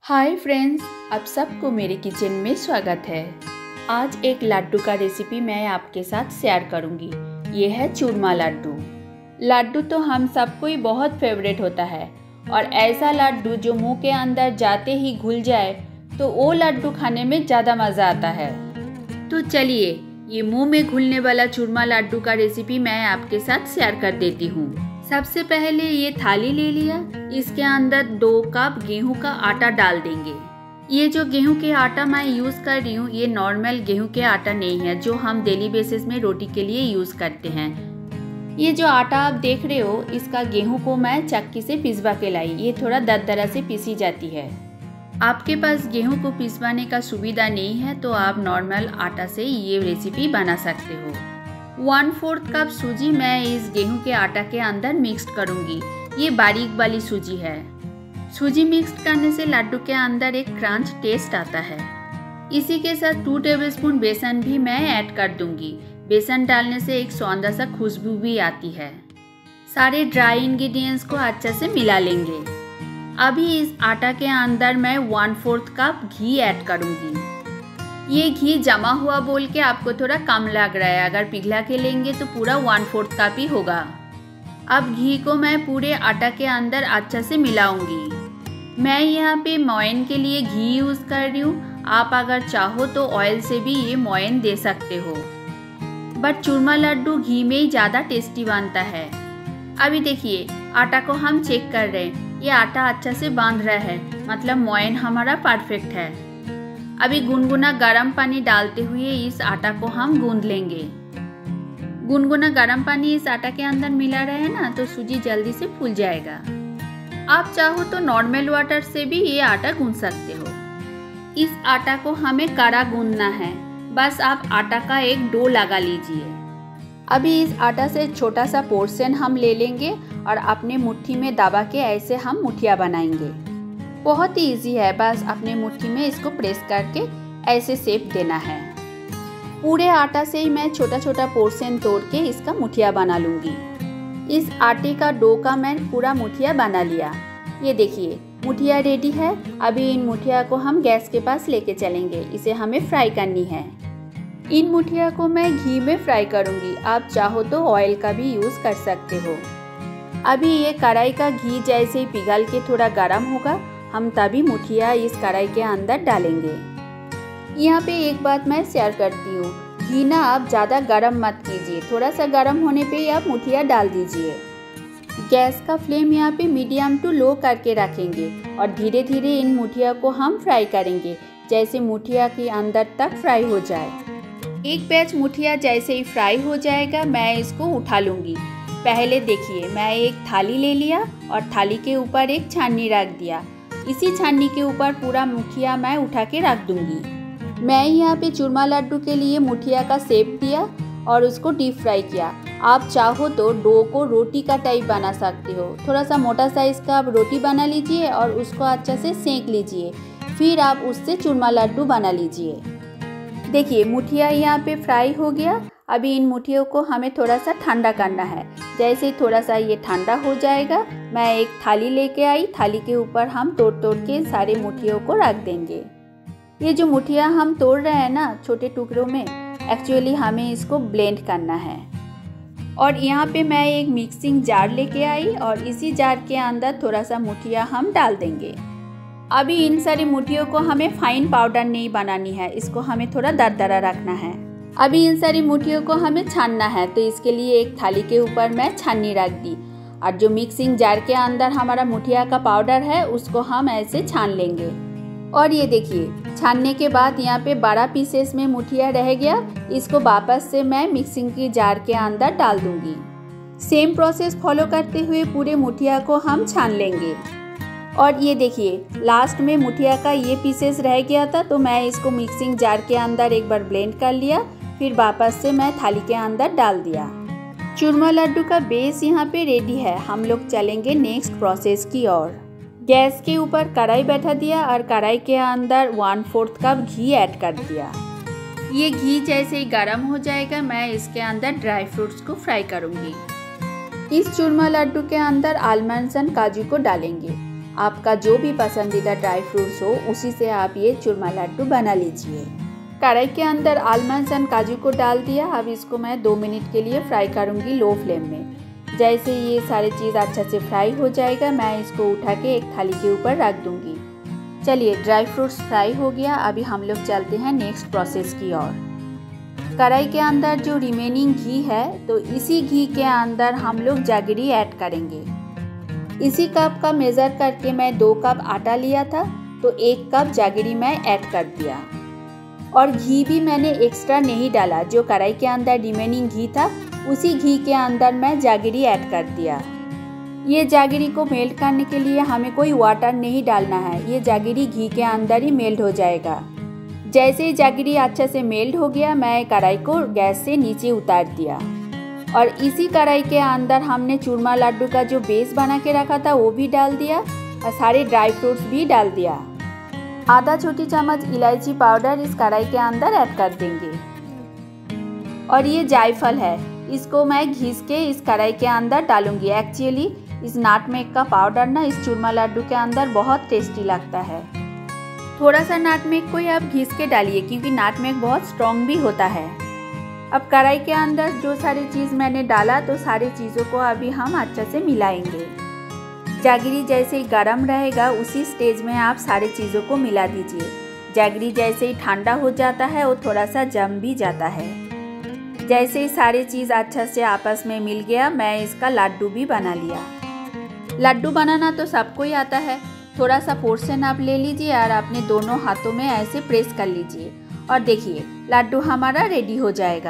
Hi friends, आप सबको मेरे किचन में स्वागत है। आज एक लड्डू का रेसिपी मैं आपके साथ शेयर करूंगी। ये है चूरमा लड्डू। लड्डू तो हम सबको ही बहुत फेवरेट होता है और ऐसा लड्डू जो मुंह के अंदर जाते ही घुल जाए तो वो लड्डू खाने में ज़्यादा मज़ा आता है। तो चलिए ये मुंह में घुलने वाला चूरमा लड्डू का रेसिपी मैं आपके साथ शेयर कर देती हूँ। सबसे पहले ये थाली ले लिया, इसके अंदर 2 कप गेहूं का आटा डाल देंगे। ये जो गेहूं के आटा मैं यूज़ कर रही हूँ ये नॉर्मल गेहूं के आटा नहीं है जो हम डेली बेसिस में रोटी के लिए यूज़ करते हैं। ये जो आटा आप देख रहे हो इसका गेहूं को मैं चक्की से पिसवा के लाई। ये थोड़ा दरदरा से पीसी जाती है। आपके पास गेहूं को पिसवाने का सुविधा नहीं है तो आप नॉर्मल आटा से ये रेसिपी बना सकते हो। 1/4 कप सूजी मैं इस गेहूं के आटा के अंदर मिक्स करूंगी। ये बारीक वाली सूजी है। सूजी मिक्स करने से लड्डू के अंदर एक क्रंच टेस्ट आता है। इसी के साथ 2 टेबलस्पून बेसन भी मैं ऐड कर दूंगी। बेसन डालने से एक सौंदर्य सा खुशबू भी आती है। सारे ड्राई इंग्रेडिएंट्स को अच्छे से मिला लेंगे। अभी इस आटा के अंदर मैं 1/4 कप घी ऐड करूंगी। ये घी जमा हुआ बोल के आपको थोड़ा कम लग रहा है, अगर पिघला के लेंगे तो पूरा 1/4 कप ही होगा। अब घी को मैं पूरे आटा के अंदर अच्छा से मिलाऊंगी। मैं यहाँ पे मोयन के लिए घी यूज़ कर रही हूँ। आप अगर चाहो तो ऑयल से भी ये मोयन दे सकते हो, बट चूरमा लड्डू घी में ही ज़्यादा टेस्टी बनता है। अभी देखिए आटा को हम चेक कर रहे हैं, ये आटा अच्छा से बांध रहा है, मतलब मोयन हमारा परफेक्ट है। अभी गुनगुना गर्म पानी डालते हुए इस आटा को हम गूंद लेंगे। गुनगुना गर्म पानी इस आटा के अंदर मिला रहे ना तो सूजी जल्दी से फूल जाएगा। आप चाहो तो नॉर्मल वाटर से भी ये आटा गूंद सकते हो। इस आटा को हमें कड़ा गूंदना है, बस आप आटा का एक डो लगा लीजिए। अभी इस आटा से छोटा सा पोर्शन हम ले लेंगे और अपने मुट्ठी में दबा के ऐसे हम मुठिया बनाएंगे। बहुत ही इजी है, बस अपने मुट्ठी में इसको प्रेस करके ऐसे शेप देना है। पूरे आटा से ही मैं छोटा छोटा पोर्शन तोड़ के इसका मुठिया बना लूँगी। इस आटे का डो का मैं पूरा मुठिया बना लिया। ये देखिए मुठिया रेडी है। अभी इन मुठिया को हम गैस के पास लेके चलेंगे। इसे हमें फ्राई करनी है। इन मुठिया को मैं घी में फ्राई करूँगी। आप चाहो तो ऑयल का भी यूज़ कर सकते हो। अभी ये कढ़ाई का घी जैसे ही पिघल के थोड़ा गर्म होगा हम तभी मुठिया इस कढ़ाई के अंदर डालेंगे। यहाँ पे एक बात मैं शेयर करती हूँ, घी ना आप ज़्यादा गरम मत कीजिए, थोड़ा सा गरम होने पे आप मुठिया डाल दीजिए। गैस का फ्लेम यहाँ पे मीडियम टू लो करके रखेंगे और धीरे धीरे इन मुठिया को हम फ्राई करेंगे, जैसे मुठिया के अंदर तक फ्राई हो जाए। एक बैच मुठिया जैसे ही फ्राई हो जाएगा मैं इसको उठा लूँगी। पहले देखिए मैं एक थाली ले लिया और थाली के ऊपर एक छाननी रख दिया। इसी छाननी के ऊपर पूरा मुठिया मैं उठा के रख दूंगी। मैं यहाँ पे चूरमा लड्डू के लिए मुठिया का शेप दिया और उसको डीप फ्राई किया। आप चाहो तो डो को रोटी का टाइप बना सकते हो। थोड़ा सा मोटा साइज़ का आप रोटी बना लीजिए और उसको अच्छे से सेंक लीजिए, फिर आप उससे चूरमा लड्डू बना लीजिए। देखिए मुठिया यहाँ पे फ्राई हो गया। अभी इन मुठियों को हमें थोड़ा सा ठंडा करना है। जैसे ही थोड़ा सा ये ठंडा हो जाएगा मैं एक थाली लेके आई। थाली के ऊपर हम तोड़ तोड़ के सारे मुठियों को रख देंगे। ये जो मुठिया हम तोड़ रहे हैं ना छोटे टुकड़ों में, एक्चुअली हमें इसको ब्लेंड करना है। और यहाँ पे मैं एक मिक्सिंग जार लेके आई और इसी जार के अंदर थोड़ा सा मुठिया हम डाल देंगे। अभी इन सारी मुठियों को हमें फाइन पाउडर नहीं बनानी है, इसको हमें थोड़ा दरदरा रखना है। अभी इन सारी मुठियों को हमें छानना है, तो इसके लिए एक थाली के ऊपर मैं छाननी रख दी और जो मिक्सिंग जार के अंदर हमारा मुठिया का पाउडर है उसको हम ऐसे छान लेंगे। और ये देखिए छानने के बाद यहाँ पे 12 पीसेस में मुठिया रह गया। इसको वापस से मैं मिक्सिंग की जार के अंदर डाल दूंगी। सेम प्रोसेस फॉलो करते हुए पूरे मुठिया को हम छान लेंगे। और ये देखिए लास्ट में मुठिया का ये पीसेस रह गया था तो मैं इसको मिक्सिंग जार के अंदर एक बार ब्लेंड कर लिया, फिर वापस से मैं थाली के अंदर डाल दिया। चूरमा लड्डू का बेस यहाँ पे रेडी है। हम लोग चलेंगे नेक्स्ट प्रोसेस की ओर। गैस के ऊपर कढ़ाई बैठा दिया और कढ़ाई के अंदर 1/4 कप घी ऐड कर दिया। ये घी जैसे ही गर्म हो जाएगा मैं इसके अंदर ड्राई फ्रूट्स को फ्राई करूँगी। इस चूरमा लड्डू के अंदर आलमंड्स एंड काजू को डालेंगे। आपका जो भी पसंदीदा ड्राई फ्रूट्स हो उसी से आप ये चूरमा लड्डू बना लीजिए। कढ़ाई के अंदर आलमंड्स एंड काजू को डाल दिया। अब इसको मैं 2 मिनट के लिए फ्राई करूँगी लो फ्लेम में। जैसे ये सारी चीज़ अच्छा से फ्राई हो जाएगा मैं इसको उठा के एक थाली के ऊपर रख दूँगी। चलिए ड्राई फ्रूट्स फ्राई हो गया। अभी हम लोग चलते हैं नेक्स्ट प्रोसेस की ओर। कढ़ाई के अंदर जो रिमेनिंग घी है तो इसी घी के अंदर हम लोग जैगरी ऐड करेंगे। इसी कप का मेज़र करके मैं 2 कप आटा लिया था तो 1 कप जैगरी मैं ऐड कर दिया। और घी भी मैंने एक्स्ट्रा नहीं डाला, जो कढ़ाई के अंदर रिमेनिंग घी था उसी घी के अंदर मैं जैगरी ऐड कर दिया। ये जैगरी को मेल्ट करने के लिए हमें कोई वाटर नहीं डालना है, ये जैगरी घी के अंदर ही मेल्ट हो जाएगा। जैसे ही जैगरी अच्छे से मेल्ट हो गया मैं कढ़ाई को गैस से नीचे उतार दिया और इसी कढ़ाई के अंदर हमने चूरमा लड्डू का जो बेस बना के रखा था वो भी डाल दिया और सारे ड्राई फ्रूट्स भी डाल दिया। आधा छोटी चम्मच इलायची पाउडर इस कढ़ाई के अंदर ऐड कर देंगे। और ये जायफल है, इसको मैं घिस के इस कढ़ाई के अंदर डालूंगी। एक्चुअली इस नाटमेग का पाउडर ना इस चूरमा लड्डू के अंदर बहुत टेस्टी लगता है। थोड़ा सा नाटमेग को आप घिस के डालिए क्योंकि नाटमेग बहुत स्ट्रॉन्ग भी होता है। अब कढ़ाई के अंदर जो सारी चीज़ मैंने डाला तो सारी चीज़ों को अभी हम अच्छे से मिलाएंगे। जैगरी जैसे ही गर्म रहेगा उसी स्टेज में आप सारी चीज़ों को मिला दीजिए। जैगरी जैसे ही ठंडा हो जाता है वो थोड़ा सा जम भी जाता है। जैसे ही सारी चीज़ अच्छा से आपस में मिल गया मैं इसका लड्डू भी बना लिया। लड्डू बनाना तो सबको ही आता है। थोड़ा सा पोर्शन आप ले लीजिए और अपने दोनों हाथों में ऐसे प्रेस कर लीजिए और देखिए लड्डू हमारा रेडी हो जाएगा।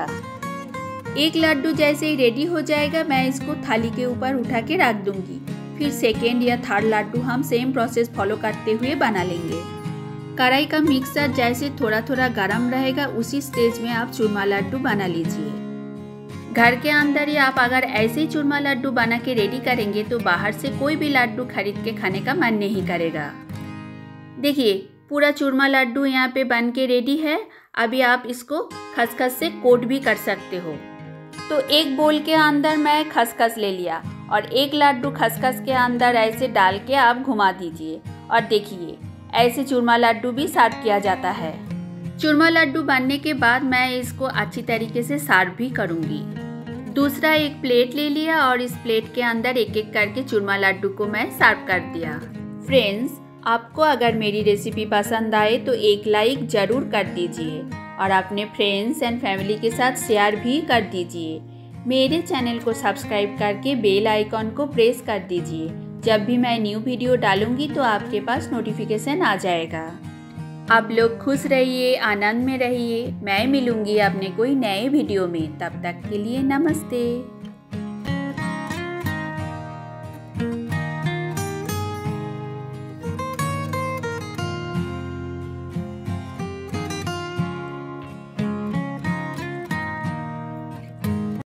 एक लड्डू जैसे ही रेडी हो जाएगा मैं इसको थाली के ऊपर उठा के रख दूंगी। फिर सेकेंड या थर्ड लड्डू हम सेम प्रोसेस फॉलो करते हुए बना लेंगे। कढ़ाई का मिक्सर जैसे थोड़ा थोड़ा गर्म रहेगा उसी स्टेज में आप चूरमा लड्डू बना लीजिए। घर के अंदर ही आप अगर ऐसे ही चूरमा लड्डू बना के रेडी करेंगे तो बाहर से कोई भी लड्डू खरीद के खाने का मन नहीं करेगा। देखिए पूरा चूरमा लड्डू यहाँ पे बन के रेडी है। अभी आप इसको खसखस से कोट भी कर सकते हो। तो एक बोल के अंदर मैं खसखस ले लिया और एक लड्डू खसखस के अंदर ऐसे डाल के आप घुमा दीजिए और देखिए ऐसे चूरमा लड्डू भी सर्व किया जाता है। चूरमा लड्डू बनने के बाद मैं इसको अच्छी तरीके से सर्व भी करूँगी। दूसरा एक प्लेट ले लिया और इस प्लेट के अंदर एक एक करके चूरमा लड्डू को मैं सर्व कर दिया। फ्रेंड्स, आपको अगर मेरी रेसिपी पसंद आए तो एक लाइक ज़रूर कर दीजिए और अपने फ्रेंड्स एंड फैमिली के साथ शेयर भी कर दीजिए। मेरे चैनल को सब्सक्राइब करके बेल आइकॉन को प्रेस कर दीजिए। जब भी मैं न्यू वीडियो डालूंगी तो आपके पास नोटिफिकेशन आ जाएगा। आप लोग खुश रहिए, आनंद में रहिए। मैं मिलूंगी अपने कोई नए वीडियो में। तब तक के लिए नमस्ते।